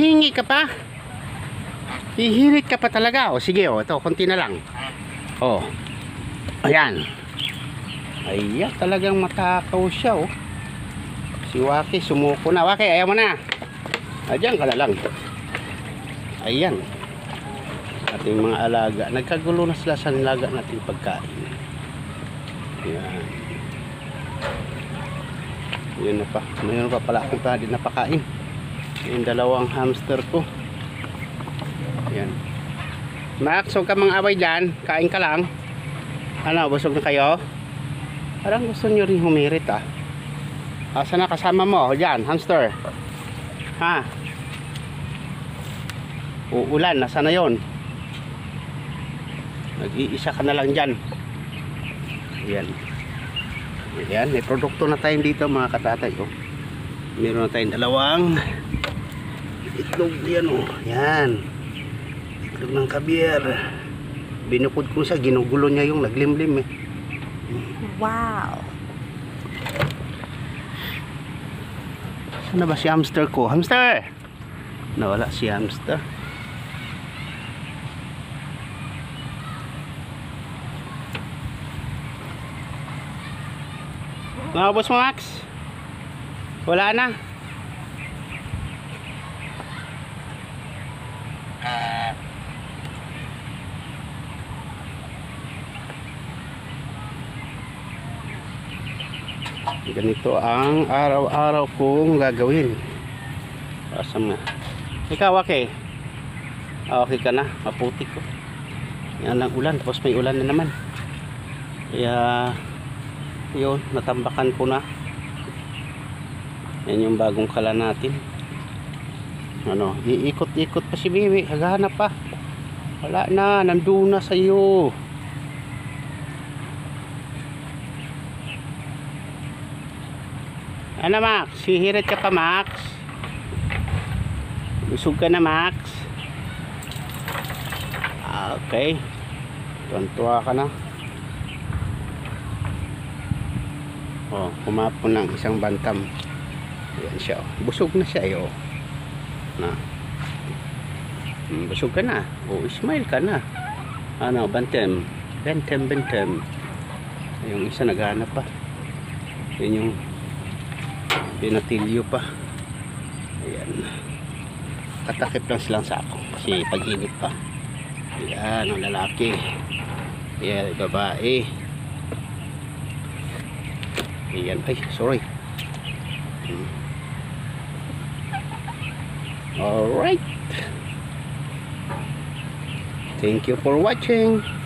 Hingi ka pa? Hihirit ka pa talaga. O sige, o ito, konti na lang. O, ayan. Ayan, talagang matakaw siya, o. Si Waki, sumuko na. Waki, ayaw mo na. Ayan ka na lang. Ayan. Ating mga alaga. Nagkagulo na sila sa nilaga nating pagkain. Ayan. Yun na pa. Mayroon pa pala akong pa din napakain. Yung dalawang hamster ko. Ayan. Max, huwag ka mga away dyan. Kain ka lang. Ano, busog na kayo? Parang gusto nyo rin humirit, ah. Asa na kasama mo? Diyan, hamster. Ha? Uulan, nasa na yon? Nag-iisa ka na lang dyan. Ayan. Ayan, may produkto na tayo dito mga katatay, oh. Meron na tayong dalawang itlog. Yan, oh. Ayan. Itlog ng kabier. Binukod ko siya, ginugulo niya yung naglimlim, eh. Wow. Saan na ba si hamster ko? Hamster! Nawala si hamster. Nakabos mo, Max? Wala na. Ganito ang araw-araw kong gagawin. Asam na. Ikaw, okay? Okay ka na? Maputik ko. Yan ang ulan. Tapos may ulan na naman. Kaya yun, natambakan ko na. Yan yung bagong kala natin. Ano, iikot-ikot pa si Bibi. Haghanap pa. Wala na, nandun na sa'yo. Ano, Max? Hihirit ka pa, Max? Busog ka na, Max? Okay. Tuwan-tuwa ka na. Oh, kumapon ng isang bantam. Ayan siya, oh. Busog na siya, eh, oh. Na. Busog ka na. Oh, smile ka na. Ano, bantem. Bentem. Yung isa naghanap pa. Yun yung pinatilyo pa. Ayan. Katakip lang silang sako kasi pag-init pa. Ayan, ang lalaki. Ayan, babae. Ayan, ay, sorry. Alright. Thank you for watching.